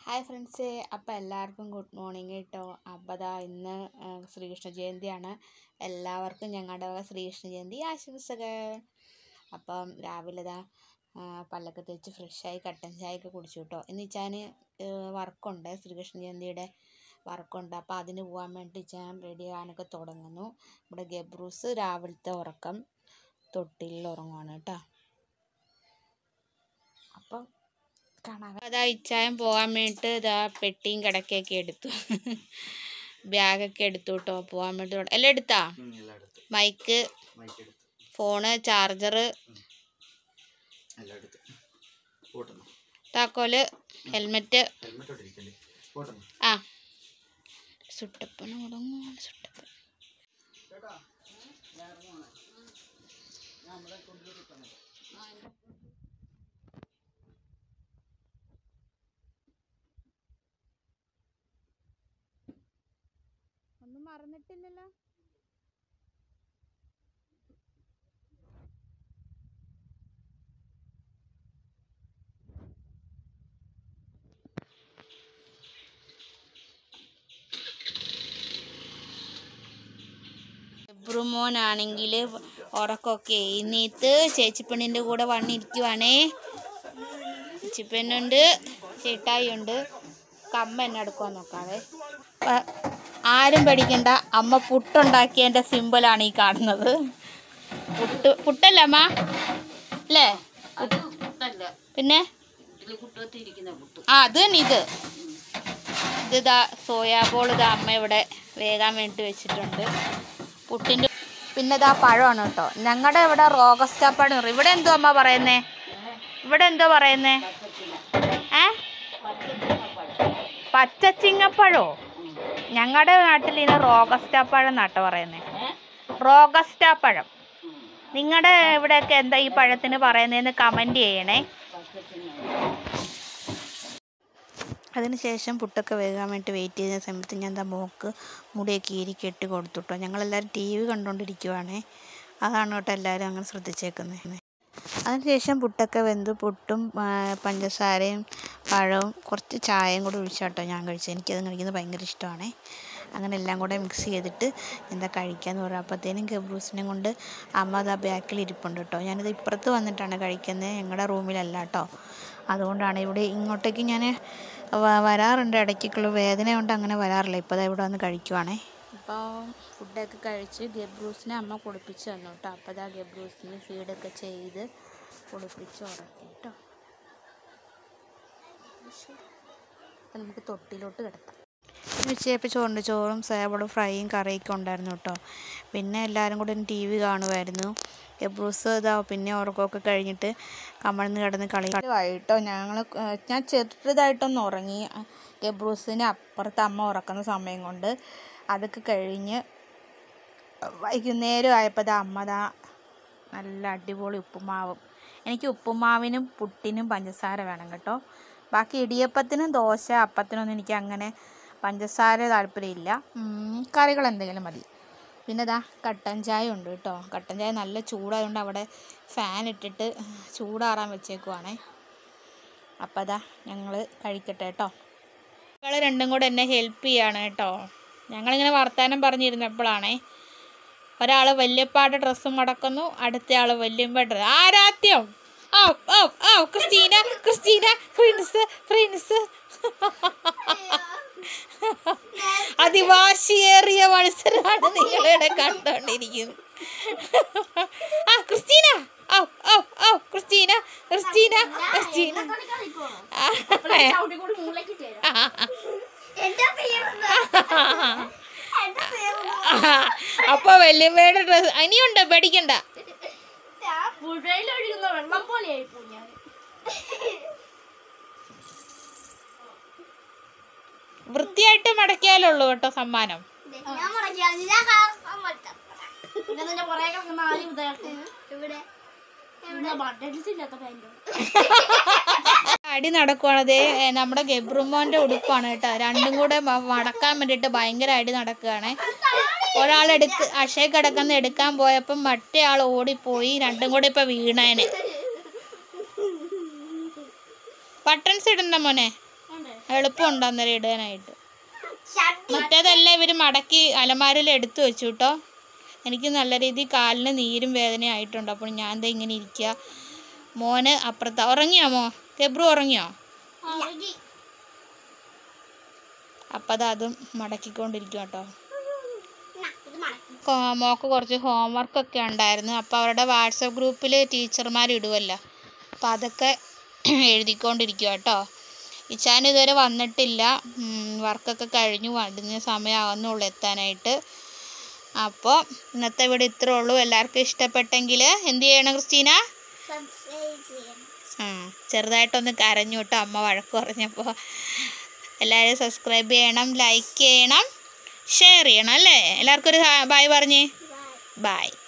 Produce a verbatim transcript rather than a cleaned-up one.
Hi ഫ്രണ്ട്സേ, അപ്പോൾ എല്ലാവർക്കും good morning കേട്ടോ. അപ്പോൾ ദാ ഇന്ന് ശ്രീകൃഷ്ണ ജയന്തിയാണ്. എല്ലാവർക്കും ഞങ്ങളുടെ വക ശ്രീകൃഷ്ണ ജയന്തി ആശംസകൾ. അപ്പം രാവിലെ ദാ പല്ലൊക്കെ തേച്ച് ഫ്രഷായി കട്ടൻ ചായയൊക്കെ കുടിച്ചു കേട്ടോ. എന്ന് വെച്ചാൽ വർക്കുണ്ട്, ശ്രീകൃഷ്ണ ജയന്തിയുടെ വർക്കുണ്ട്. അപ്പോൾ അതിന് പോകാൻ വേണ്ടി ഞാൻ റെഡി ആകാനൊക്കെ തുടങ്ങുന്നു. ഇവിടെ ഗബ്രൂസ് രാവിലത്തെ ഉറക്കം തൊട്ടിലിൽ ഉറങ്ങുവാണ് കേട്ടോ. അപ്പം കാണാം. അതാ ഇച്ചായം പോകാൻ വേണ്ടിയിട്ട് ഇതാ പെട്ടിയും കിടക്കയൊക്കെ എടുത്തു, ബാഗൊക്കെ എടുത്തു കേട്ടോ. പോകാൻ വേണ്ടി എല്ലാം എടുത്താ, മൈക്ക്, ഫോണ്, ചാർജറ്, താക്കോല്, ഹെൽമെറ്റ്. ആ സുട്ടപ്പന മുടങ്ങും സുട്ടപ്പൻ. ഒന്നും മറന്നിട്ടില്ലല്ലോ. ഗബ്രുമോനാണെങ്കിൽ ഉറക്കമൊക്കെ എഴുന്നേറ്റ് ചേച്ചിപ്പെണ്ണിൻ്റെ കൂടെ വന്നിരിക്കുവാണേ. ചേച്ചിപ്പെണ്ണുണ്ട്, ചേട്ടായി ഉണ്ട്. കമ്മ എന്നെ എടുക്കുവാൻ നോക്കാതെ. ആരും പേടിക്കണ്ട, അമ്മ പുട്ടുണ്ടാക്കിയതിൻ്റെ സിമ്പിളാണ് ഈ കാണുന്നത്. പുട്ട് പുട്ടല്ല അമ്മ അല്ലേ? പിന്നെ ആ അത് തന്നെ. ഇത് ഇതാ സോയാബോൾ ഇതാ അമ്മ ഇവിടെ വേകാൻ വേണ്ടി വെച്ചിട്ടുണ്ട്. പുട്ടിൻ്റെ പിന്നെ ഇതാ പഴമാണ് കേട്ടോ. ഞങ്ങളുടെ ഇവിടെ റോഗസ്റ്റാ പഴം. ഇവിടെ എന്തോ അമ്മ പറയുന്നേ? ഇവിടെ എന്തോ പറയുന്നേ? ഏ പച്ചച്ചിങ്ങപ്പഴോ? ഞങ്ങളുടെ നാട്ടിൽ ഇതിന് റോഗസ്റ്റാപ്പഴം എന്നാട്ടോ പറയുന്നത്. റോഗസ്റ്റാപ്പഴം. നിങ്ങളുടെ ഇവിടെയൊക്കെ എന്താ ഈ പഴത്തിന് പറയുന്നതെന്ന് കമൻറ്റ് ചെയ്യണേ. അതിനുശേഷം പുട്ടൊക്കെ വേകാൻ വേണ്ടി വെയിറ്റ് ചെയ്യുന്ന സമയത്ത് ഞാൻ എന്താ മോക്ക് മുടിയൊക്കെ ഈരി കെട്ടി കൊടുത്തു കേട്ടോ. ഞങ്ങളെല്ലാവരും ടി വി കണ്ടുകൊണ്ടിരിക്കുവാണേ. അതാണ് കേട്ടോ എല്ലാവരും അങ്ങനെ ശ്രദ്ധിച്ചേക്കുന്നത്. അതിനുശേഷം പുട്ടൊക്കെ വെന്തു. പുട്ടും പഞ്ചസാരയും പഴവും കുറച്ച് ചായയും കൂടെ ഒഴിച്ചാട്ടോ ഞാൻ കഴിച്ചത്. എനിക്കത് കഴിക്കുന്നത് ഭയങ്കര ഇഷ്ടമാണ്. അങ്ങനെ എല്ലാം കൂടെ മിക്സ് ചെയ്തിട്ട് എന്താ കഴിക്കാമെന്ന് പറയാം. അപ്പോഴത്തേനും ഗബ്രൂസിനെ കൊണ്ട് അമ്മ അത് ആ ബാക്കിൽ ഇരിപ്പുണ്ട് കേട്ടോ. ഞാനിത് ഇപ്പുറത്ത് വന്നിട്ടാണ് കഴിക്കുന്നത്, ഞങ്ങളുടെ റൂമിലല്ല കേട്ടോ. അതുകൊണ്ടാണ് ഇവിടെ ഇങ്ങോട്ടേക്ക് ഞാൻ വരാറുണ്ട് ഇടയ്ക്കുള്ള വേദന കൊണ്ട് അങ്ങനെ വരാറില്ല. ഇപ്പോൾ അത് ഇവിടെ വന്ന് കഴിക്കുവാണേ. അപ്പോൾ ഫുഡൊക്കെ കഴിച്ച് ഗബ്രൂസിനെ അമ്മ കുളിപ്പിച്ച് തന്നു കേട്ടോ. അപ്പോൾ അതാ ഗബ്രൂസിന് ഫീഡൊക്കെ ചെയ്ത് കുളിപ്പിച്ച് ഉറക്കി കേട്ടോ. അപ്പം നമുക്ക് തൊട്ടിലോട്ട് കിടത്താം. ഉച്ചയപ്പോൾ ചോറുണ്ട്, ചോറും സേവളും ഫ്രൈയും കറിയൊക്കെ ഉണ്ടായിരുന്നു കേട്ടോ. പിന്നെ എല്ലാവരും കൂടെ ടി വി കാണുമായിരുന്നു. ഗബ്രൂസ് ഇതാ പിന്നെ ഉറക്കമൊക്കെ കഴിഞ്ഞിട്ട് കമഴ്ന്ന് കിടന്ന് കളിയായിട്ടോ. ഞങ്ങൾ ഞാൻ ചെറുതായിട്ടൊന്ന് ഉറങ്ങി. ഗബ്രൂസിന് അപ്പുറത്ത് അമ്മ ഉറക്കുന്ന സമയം കൊണ്ട് അതൊക്കെ കഴിഞ്ഞ് വൈകുന്നേരം ആയപ്പോൾ ദാ അമ്മ ദാ നല്ല അടിപൊളി ഉപ്പുമാവും. എനിക്ക് ഉപ്പുമാവിനും പുട്ടിനും പഞ്ചസാര വേണം കേട്ടോ. ബാക്കി ഇടിയപ്പത്തിനും ദോശ അപ്പത്തിനൊന്നും എനിക്ക് അങ്ങനെ പഞ്ചസാര താല്പര്യമില്ല. കറികൾ എന്തെങ്കിലും മതി. പിന്നെ ഇതാ കട്ടൻ ചായ ഉണ്ട് കേട്ടോ. കട്ടൻ ചായ നല്ല ചൂടായതുകൊണ്ട് അവിടെ ഫാൻ ഇട്ടിട്ട് ചൂടാറാൻ വെച്ചേക്കുവാണേ. അപ്പം അതാ ഞങ്ങൾ കഴിക്കട്ടെ കേട്ടോ. ഞങ്ങൾ രണ്ടും കൂടെ എന്നെ ഹെൽപ്പ് ചെയ്യാണ് കേട്ടോ. ഞങ്ങളിങ്ങനെ വർത്താനം പറഞ്ഞിരുന്നപ്പോഴാണേ ഒരാൾ വല്യപ്പാട് ഡ്രസ്സും മടക്കുന്നു, അടുത്ത ആൾ വല്യമ്മ ഡ്രസ്സ്. ആരാധ്യം ഓ ഓ ഓ ക്രിസ്റ്റീന ക്രിസ്റ്റീന പ്രിൻസ് പ്രിൻസ് അതിവാശിയേറിയ മത്സരമാണ് നിങ്ങളിവിടെ കണ്ടോണ്ടിരിക്കുന്നത്. ആ ക്രിസ്റ്റീന ഓ ഓ ഓ ക്രിസ്റ്റീന ക്രിസ്റ്റീന ക്രിസ്റ്റീന അപ്പൊ വല്യമ്മയുടെ ഡ്രസ് ഇനിയുണ്ട്, പേടിക്കണ്ട. വൃത്തിയായിട്ട് മടക്കിയാലുള്ളൂ കേട്ടോ സമ്മാനം. അടി നടക്കുവാണത്. നമ്മുടെ ഗബ്രുമോന്റെ ഉടുപ്പാണ് കേട്ടോ. രണ്ടും കൂടെ മടക്കാൻ വേണ്ടിയിട്ട് ഭയങ്കര അടി നടക്കുകയാണ്. ഒരാളെടുക്ക് അക്ഷയ കിടക്കുന്ന എടുക്കാൻ പോയപ്പം മറ്റേ ആൾ ഓടിപ്പോയി. രണ്ടും കൂടെ ഇപ്പൊ വീണേനെ. ബട്ടൺസ് ഇടണ്ട മോനെ. എളുപ്പമുണ്ട് അന്നേരം ഇടാനായിട്ട്. മറ്റേതെല്ലാം ഇവർ മടക്കി അലമാരയിൽ എടുത്തു വെച്ചു കേട്ടോ. എനിക്ക് നല്ല രീതിയിൽ കാലിന് നീരും വേദനയും ആയിട്ടുണ്ട്. അപ്പോൾ ഞാൻ എന്താ ഇങ്ങനെ ഇരിക്കുക. മോന് അപ്പുറത്താ. ഉറങ്ങിയോ മോ? കെബ്രു ഉറങ്ങിയോ? അപ്പം അത് അതും മടക്കിക്കൊണ്ടിരിക്കും കേട്ടോ. മോക്ക് കുറച്ച് ഹോംവർക്കൊക്കെ ഉണ്ടായിരുന്നു. അപ്പോൾ അവരുടെ വാട്സപ്പ് ഗ്രൂപ്പിൽ ടീച്ചർമാർ ഇടുമല്ലോ, അപ്പോൾ അതൊക്കെ എഴുതിക്കൊണ്ടിരിക്കുക കേട്ടോ. ഇച്ചാൻ ഇതുവരെ വന്നിട്ടില്ല. വർക്കൊക്കെ കഴിഞ്ഞു, അതിന് സമയമാകുന്നുള്ളൂ എത്താനായിട്ട്. അപ്പോൾ ഇന്നത്തെ വീഡിയോ ഇത്രേ ഉള്ളൂ. എല്ലാവർക്കും ഇഷ്ടപ്പെട്ടെങ്കിൽ എന്ത് ചെയ്യണം ക്രിസ്റ്റീന? ആ ചെറുതായിട്ടൊന്ന് കരഞ്ഞു കേട്ടോ അമ്മ വഴക്ക് പറഞ്ഞപ്പോൾ. എല്ലാവരും സബ്സ്ക്രൈബ് ചെയ്യണം, ലൈക്ക് ചെയ്യണം, ഷെയർ ചെയ്യണം അല്ലേ? എല്ലാവർക്കും ഒരു ബൈ പറഞ്ഞേ. ബൈ.